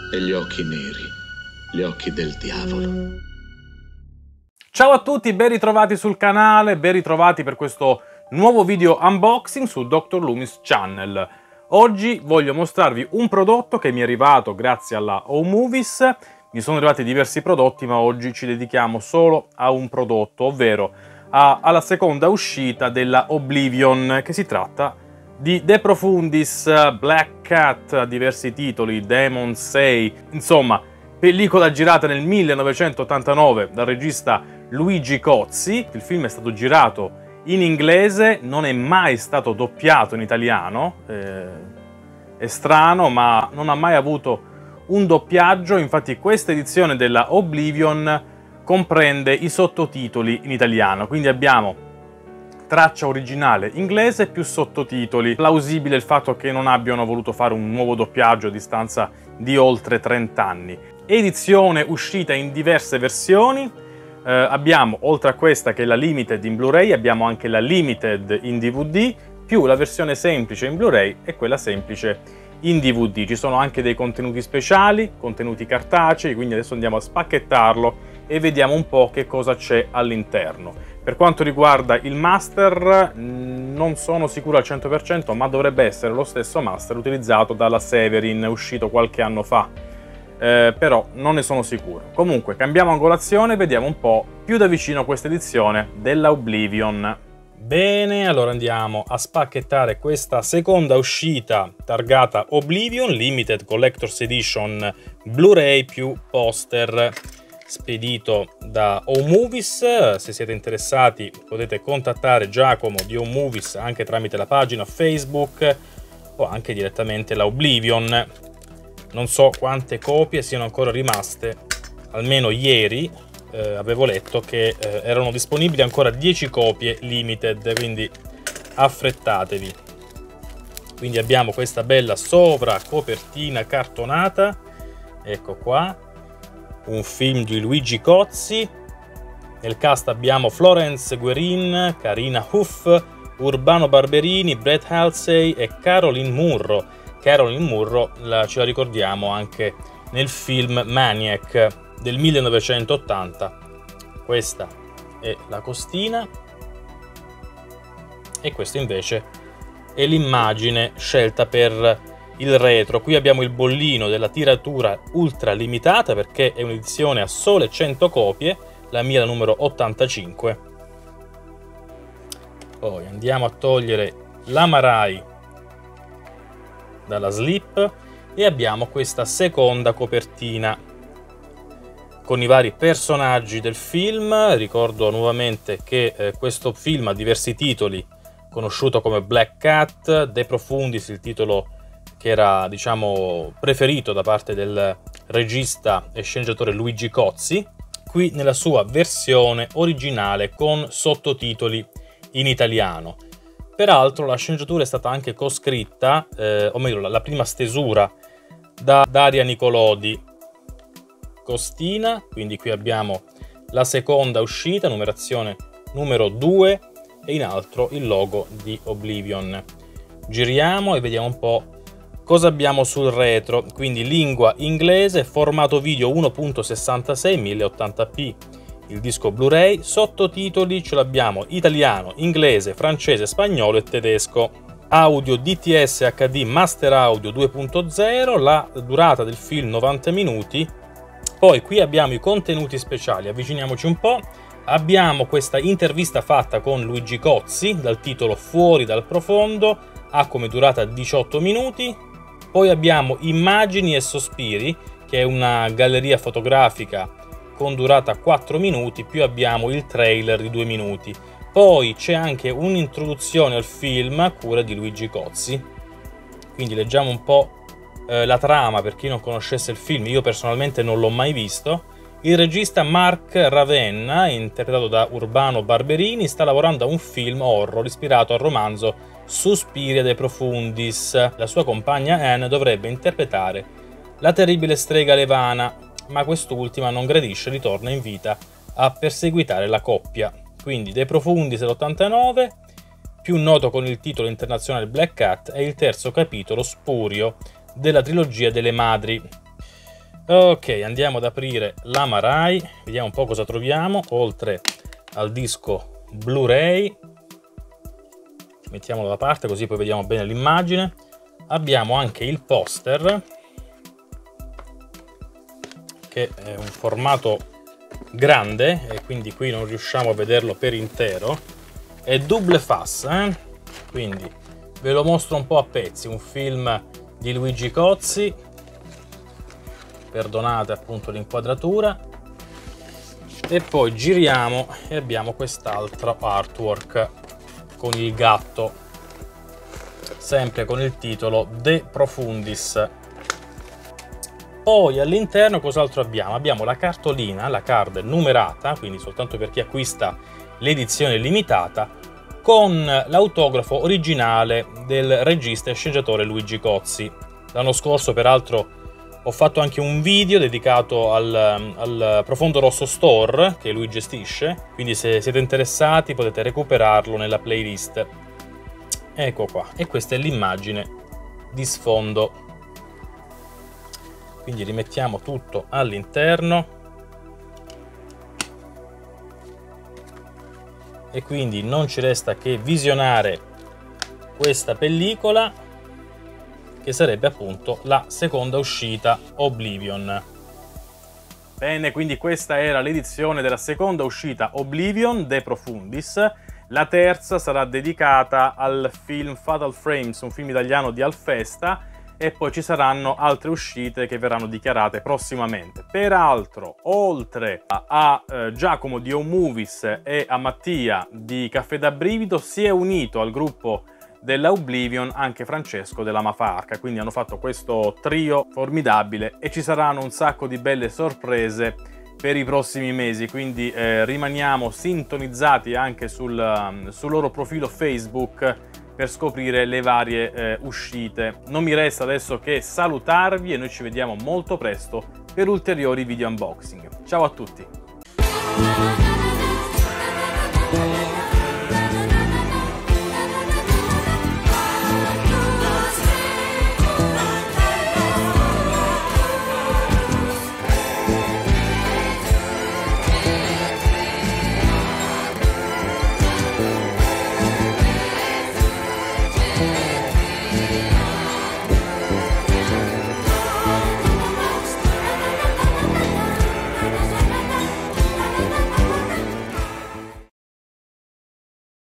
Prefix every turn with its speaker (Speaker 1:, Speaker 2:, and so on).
Speaker 1: e gli occhi neri, gli occhi del diavolo.
Speaker 2: Ciao a tutti, ben ritrovati sul canale, ben ritrovati per questo nuovo video unboxing su Dr. Loomis Channel. Oggi voglio mostrarvi un prodotto che mi è arrivato grazie alla Home Movies. Mi sono arrivati diversi prodotti, ma oggi ci dedichiamo solo a un prodotto, ovvero alla seconda uscita della Oblivion, che si tratta di De Profundis, Black Cat, diversi titoli, Demon 6, insomma, pellicola girata nel 1989 dal regista Luigi Cozzi. Il film è stato girato in inglese, non è mai stato doppiato in italiano, è strano, ma non ha mai avuto un doppiaggio. Infatti questa edizione della Oblivion comprende i sottotitoli in italiano, quindi abbiamo traccia originale inglese più sottotitoli. Plausibile il fatto che non abbiano voluto fare un nuovo doppiaggio a distanza di oltre 30 anni. Edizione uscita in diverse versioni. Abbiamo, oltre a questa che è la Limited in Blu-ray, abbiamo anche la Limited in DVD, più la versione semplice in Blu-ray e quella semplice in DVD. Ci sono anche dei contenuti speciali, contenuti cartacei, quindi adesso andiamo a spacchettarlo e vediamo un po' che cosa c'è all'interno. Per quanto riguarda il master, non sono sicuro al 100%, ma dovrebbe essere lo stesso master utilizzato dalla Severin, uscito qualche anno fa. Però non ne sono sicuro. Comunque cambiamo angolazione e vediamo un po' più da vicino questa edizione della Oblivion. Bene, allora andiamo a spacchettare questa seconda uscita targata Oblivion Limited Collector's Edition Blu-ray più poster, spedito da Home Movies. Se siete interessati potete contattare Giacomo di Home Movies anche tramite la pagina Facebook o anche direttamente la Oblivion. Non so quante copie siano ancora rimaste, almeno ieri avevo letto che erano disponibili ancora 10 copie limited, quindi affrettatevi. Quindi abbiamo questa bella sovracopertina cartonata, ecco qua, un film di Luigi Cozzi. Nel cast abbiamo Florence Guerin, Carina Hough, Urbano Barberini, Brett Halsey e Caroline Munro. Caroline Munro ce la ricordiamo anche nel film Maniac del 1980. Questa è la costina e questa invece è l'immagine scelta per il retro. Qui abbiamo il bollino della tiratura ultra limitata perché è un'edizione a sole 100 copie, la mia è la numero 85. Poi andiamo a togliere l'amarai dalla slip e abbiamo questa seconda copertina con i vari personaggi del film. Ricordo nuovamente che questo film ha diversi titoli, conosciuto come Black Cat, De Profundis, il titolo che era, diciamo, preferito da parte del regista e sceneggiatore Luigi Cozzi, qui nella sua versione originale con sottotitoli in italiano. Peraltro la sceneggiatura è stata anche coscritta, o meglio la prima stesura, da Daria Nicolodi. Costina, quindi qui abbiamo la seconda uscita, numerazione numero 2 e in alto il logo di Oblivion. Giriamo e vediamo un po' cosa abbiamo sul retro, quindi lingua inglese, formato video 1.66 1080p. Il disco Blu-ray, sottotitoli ce l'abbiamo italiano, inglese, francese, spagnolo e tedesco. Audio DTS HD Master Audio 2.0, la durata del film 90 minuti. Poi qui abbiamo i contenuti speciali, avviciniamoci un po'. Abbiamo questa intervista fatta con Luigi Cozzi dal titolo Fuori dal profondo, ha come durata 18 minuti. Poi abbiamo Immagini e sospiri, che è una galleria fotografica con durata 4 minuti, più abbiamo il trailer di 2 minuti. Poi c'è anche un'introduzione al film a cura di Luigi Cozzi. Quindi leggiamo un po' la trama per chi non conoscesse il film. Io personalmente non l'ho mai visto. Il regista Mark Ravenna, interpretato da Urbano Barberini, sta lavorando a un film horror ispirato al romanzo Suspiria de Profundis. La sua compagna Anne dovrebbe interpretare la terribile strega Levana, ma quest'ultima non gradisce e ritorna in vita a perseguitare la coppia. Quindi De Profundis dell'89, più noto con il titolo internazionale Black Cat, è il terzo capitolo spurio della trilogia delle madri. Ok, andiamo ad aprire l'Amarai, vediamo un po' cosa troviamo. Oltre al disco Blu-ray, mettiamolo da parte così poi vediamo bene l'immagine. Abbiamo anche il poster, che è un formato grande e quindi qui non riusciamo a vederlo per intero. È double face, quindi ve lo mostro un po' a pezzi. Un film di Luigi Cozzi, perdonate appunto l'inquadratura, e poi giriamo e abbiamo quest'altro artwork con il gatto, sempre con il titolo De Profundis. Poi all'interno cos'altro abbiamo? Abbiamo la cartolina, la card numerata, quindi soltanto per chi acquista l'edizione limitata, con l'autografo originale del regista e sceneggiatore Luigi Cozzi. L'anno scorso peraltro ho fatto anche un video dedicato al Profondo Rosso Store che lui gestisce, quindi se siete interessati potete recuperarlo nella playlist. Ecco qua, e questa è l'immagine di sfondo. Quindi rimettiamo tutto all'interno e quindi non ci resta che visionare questa pellicola, che sarebbe appunto la seconda uscita, Oblivion. Bene, quindi questa era l'edizione della seconda uscita, Oblivion, De Profundis. La terza sarà dedicata al film Fatal Frames, un film italiano di Alfesta, e poi ci saranno altre uscite che verranno dichiarate prossimamente. Peraltro, oltre a Giacomo di Home Movies e a Mattia di Caffè da Brivido, si è unito al gruppo della Oblivion anche Francesco della Mafarca, quindi hanno fatto questo trio formidabile e ci saranno un sacco di belle sorprese per i prossimi mesi, quindi rimaniamo sintonizzati anche sul loro profilo Facebook per scoprire le varie uscite. Non mi resta adesso che salutarvi e noi ci vediamo molto presto per ulteriori video unboxing. Ciao a tutti!